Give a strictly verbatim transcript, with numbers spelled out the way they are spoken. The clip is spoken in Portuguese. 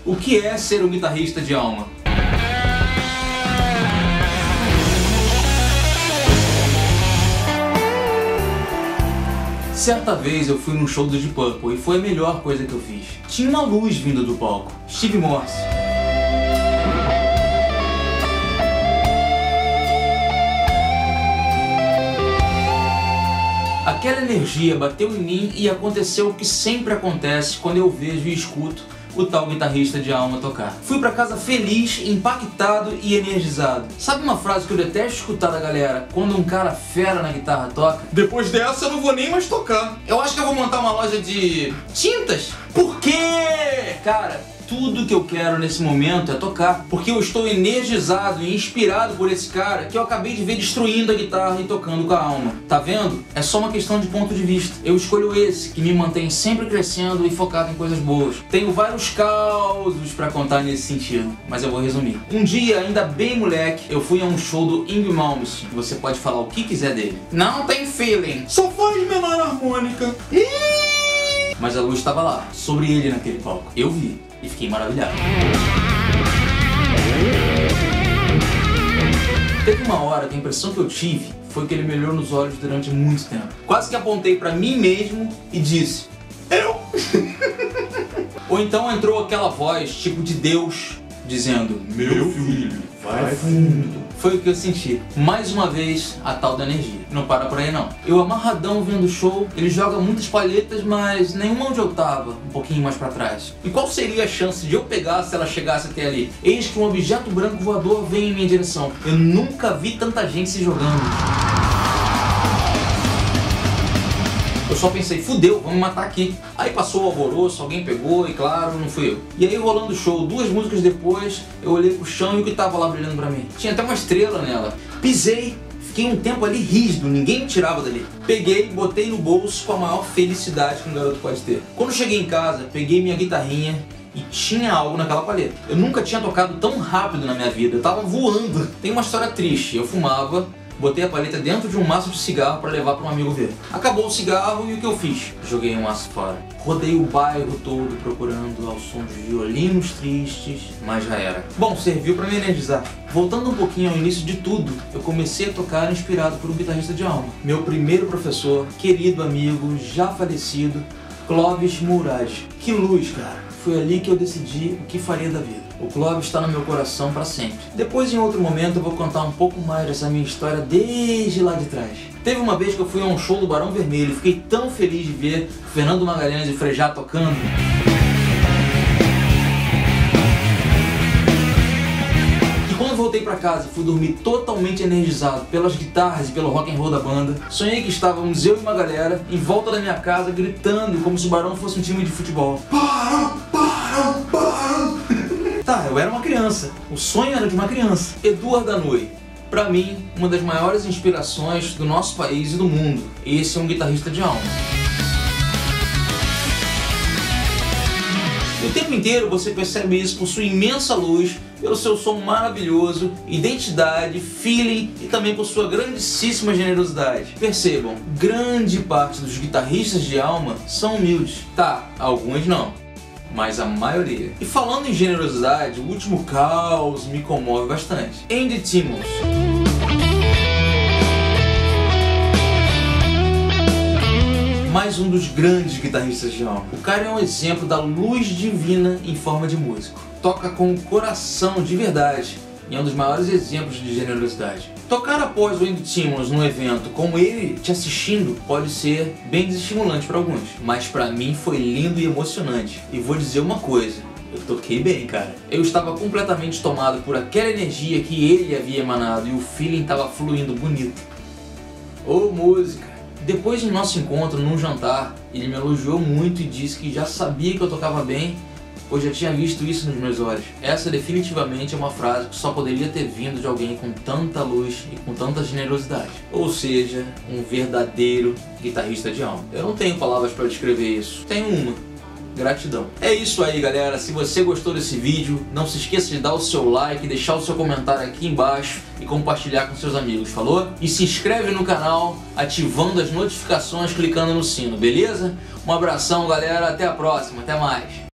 O que é ser um guitarrista de alma? Certa vez eu fui num show do Deep Purple e foi a melhor coisa que eu fiz. Tinha uma luz vindo do palco, Steve Morse. Aquela energia bateu em mim e aconteceu o que sempre acontece quando eu vejo e escuto o tal guitarrista de alma tocar. Fui pra casa feliz, impactado e energizado. Sabe uma frase que eu detesto escutar da galera quando um cara fera na guitarra toca? Depois dessa eu não vou nem mais tocar. Eu acho que eu vou montar uma loja de tintas. Por quê? Cara, tudo que eu quero nesse momento é tocar, porque eu estou energizado e inspirado por esse cara que eu acabei de ver destruindo a guitarra e tocando com a alma. Tá vendo? É só uma questão de ponto de vista. Eu escolho esse, que me mantém sempre crescendo e focado em coisas boas. Tenho vários causos pra contar nesse sentido, mas eu vou resumir. Um dia, ainda bem moleque, eu fui a um show do Yngwie Malmsteen. Você pode falar o que quiser dele. Não tem feeling. Só faz menor harmônica. Mas a luz estava lá, sobre ele naquele palco. Eu vi e fiquei maravilhado. Teve uma hora que a impressão que eu tive foi que ele me olhou nos olhos durante muito tempo. Quase que apontei pra mim mesmo e disse: eu! Ou então entrou aquela voz, tipo de Deus, dizendo: meu filho, vai fundo. Foi o que eu senti. Mais uma vez, a tal da energia. Não para por aí não. Eu amarradão vendo o show, ele joga muitas palhetas, mas nenhuma onde eu tava, um pouquinho mais pra trás. E qual seria a chance de eu pegar se ela chegasse até ali? Eis que um objeto branco voador vem em minha direção. Eu nunca vi tanta gente se jogando. Eu só pensei, fudeu, vamos matar aqui. Aí passou o alvoroço, alguém pegou e claro, não fui eu. E aí rolando o show, duas músicas depois, eu olhei pro chão e o que tava lá brilhando pra mim? Tinha até uma estrela nela. Pisei, fiquei um tempo ali rígido, ninguém me tirava dali. Peguei, botei no bolso com a maior felicidade que um garoto pode ter. Quando cheguei em casa, peguei minha guitarrinha e tinha algo naquela palheta. Eu nunca tinha tocado tão rápido na minha vida, eu tava voando. Tem uma história triste, eu fumava, botei a palheta dentro de um maço de cigarro para levar para um amigo ver. Acabou o cigarro e o que eu fiz? Joguei o maço fora. Rodei o bairro todo procurando ao som de violinos tristes, mas já era. Bom, serviu para me energizar. Voltando um pouquinho ao início de tudo, eu comecei a tocar inspirado por um guitarrista de alma. Meu primeiro professor, querido amigo, já falecido, Clóvis Murad. Que luz, cara! Foi ali que eu decidi o que faria da vida. O Clóvis está no meu coração para sempre. Depois, em outro momento, eu vou contar um pouco mais dessa minha história desde lá de trás. Teve uma vez que eu fui a um show do Barão Vermelho e fiquei tão feliz de ver Fernando Magalhães e Frejá tocando. E quando voltei para casa e fui dormir totalmente energizado pelas guitarras e pelo rock and roll da banda, sonhei que estávamos eu e uma galera em volta da minha casa gritando como se o Barão fosse um time de futebol. Barão, Barão, Barão. Tá, eu era uma criança. O sonho era de uma criança. Eduardo Danui. Pra mim, uma das maiores inspirações do nosso país e do mundo. Esse é um guitarrista de alma. O tempo inteiro você percebe isso por sua imensa luz, pelo seu som maravilhoso, identidade, feeling e também por sua grandíssima generosidade. Percebam, grande parte dos guitarristas de alma são humildes. Tá, alguns não, mas a maioria. E falando em generosidade, o último caos me comove bastante. Andy Timmons. Mais um dos grandes guitarristas de alma. O cara é um exemplo da luz divina em forma de músico. Toca com o coração de verdade e é um dos maiores exemplos de generosidade. Tocar após o Andy Timmons num evento com ele te assistindo pode ser bem desestimulante para alguns, mas para mim foi lindo e emocionante. E vou dizer uma coisa, eu toquei bem, cara. Eu estava completamente tomado por aquela energia que ele havia emanado e o feeling estava fluindo bonito. Ô música! Depois de nosso encontro num jantar, ele me elogiou muito e disse que já sabia que eu tocava bem, pois já tinha visto isso nos meus olhos. Essa definitivamente é uma frase que só poderia ter vindo de alguém com tanta luz e com tanta generosidade. Ou seja, um verdadeiro guitarrista de alma. Eu não tenho palavras para descrever isso. Tenho uma. Gratidão. É isso aí, galera. Se você gostou desse vídeo, não se esqueça de dar o seu like, deixar o seu comentário aqui embaixo e compartilhar com seus amigos, falou? E se inscreve no canal, ativando as notificações, clicando no sino, beleza? Um abração, galera. Até a próxima. Até mais.